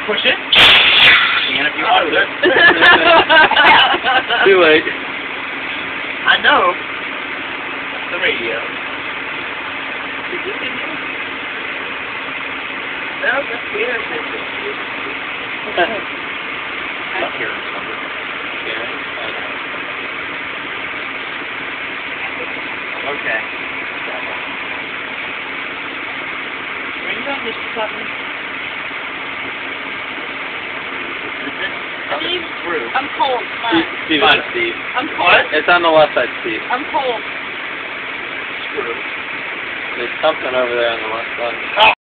push it. And if you want it. Too late. I know. That's the radio. No, that's the internet. Not here or something. Okay. Where you going, Mr. Sutton? Steve, Through. I'm cold. Fine. Steve, Fine. Steve. I'm cold. It's on the left side, Steve. I'm cold. Screw. There's something over there on the left side. Oh.